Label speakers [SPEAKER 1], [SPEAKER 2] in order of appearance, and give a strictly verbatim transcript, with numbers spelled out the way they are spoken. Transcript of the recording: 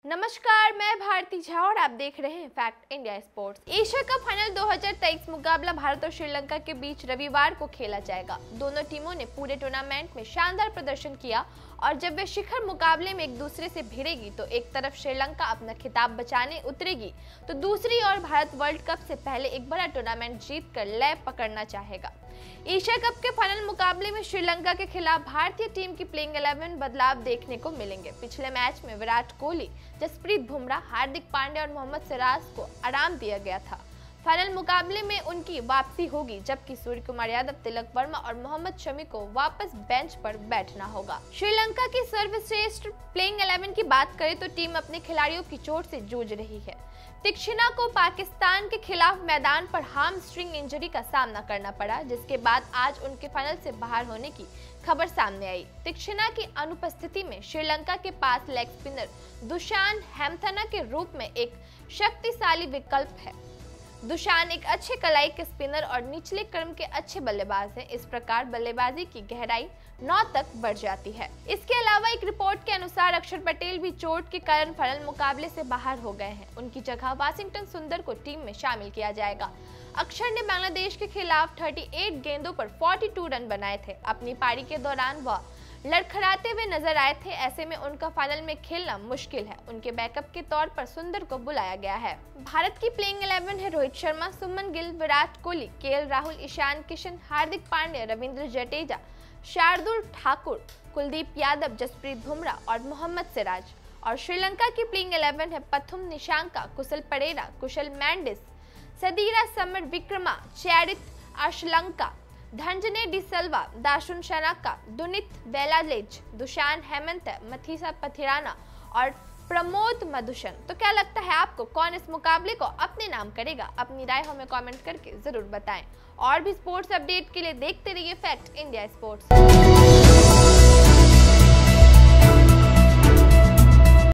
[SPEAKER 1] नमस्कार, मैं भारती झा और आप देख रहे हैं fact India sports. Asia cup final दो हज़ार तेईस मुकाबला भारत और श्रीलंका के बीच रविवार को खेला जाएगा। दोनों टीमों ने पूरे टूर्नामेंट में शानदार प्रदर्शन किया और जब वे शिखर मुकाबले में एक दूसरे से भिड़ेगी तो एक तरफ श्रीलंका अपना खिताब बचाने उतरेगी तो दूसरी ओर भारत वर्ल्ड कप से पहले एक बड़ा टूर्नामेंट जीत कर लय पकड़ना चाहेगा। एशिया कप के फाइनल मुकाबले में श्रीलंका के खिलाफ भारतीय टीम की प्लेइंग इलेवन बदलाव देखने को मिलेंगे। पिछले मैच में विराट कोहली, जसप्रीत बुमराह, हार्दिक पांड्या और मोहम्मद सिराज को आराम दिया गया था। फाइनल मुकाबले में उनकी वापसी होगी, जबकि सूर्य कुमार यादव, तिलक वर्मा और मोहम्मद शमी को वापस बेंच पर बैठना होगा। श्रीलंका की सर्वश्रेष्ठ प्लेइंग इलेवन की बात करें तो टीम अपने खिलाड़ियों की चोट से जूझ रही है। तीक्ष्णा को पाकिस्तान के खिलाफ मैदान पर हामस्ट्रिंग इंजरी का सामना करना पड़ा, जिसके बाद आज उनके फाइनल से बाहर होने की खबर सामने आई। तीक्ष्णा की अनुपस्थिति में श्रीलंका के पास लेग स्पिनर दुशान हेमथना के रूप में एक शक्तिशाली विकल्प है। दुशान एक अच्छे कलाई के स्पिनर और निचले क्रम के अच्छे बल्लेबाज हैं। इस प्रकार बल्लेबाजी की गहराई नौ तक बढ़ जाती है। इसके अलावा एक रिपोर्ट के अनुसार अक्षर पटेल भी चोट के कारण फाइनल मुकाबले से बाहर हो गए हैं। उनकी जगह वाशिंगटन सुंदर को टीम में शामिल किया जाएगा। अक्षर ने बांग्लादेश के खिलाफ अड़तीस गेंदों पर बयालीस रन बनाए थे। अपनी पारी के दौरान वह लड़खड़ाते हुए नजर आए थे। ऐसे में उनका फाइनल में खेलना मुश्किल है। उनके बैकअप के तौर पर सुंदर को बुलाया गया है। भारत की प्लेइंग इलेवन है रोहित शर्मा, सुमन गिल, विराट कोहली, केएल राहुल, ईशान किशन, हार्दिक पांड्या, रविंद्र जडेजा, शार्दुल ठाकुर, कुलदीप यादव, जसप्रीत बुमराह और मोहम्मद सिराज। और श्रीलंका की प्लेइंग इलेवन है पथुम निशांका, कुशल परेरा, कुशल मेंडिस, सदीरा समर विक्रमा, चैरित अशलंका, धनजने डी सिल्वा, दाशुन शनाका, दुनित बेलालेज, दुशान हेमंत, मथीसा पथिराना और प्रमोद मधुशन। तो क्या लगता है आपको, कौन इस मुकाबले को अपने नाम करेगा? अपनी राय हमें कमेंट करके जरूर बताएं। और भी स्पोर्ट्स अपडेट के लिए देखते रहिए फैक्ट इंडिया स्पोर्ट्स।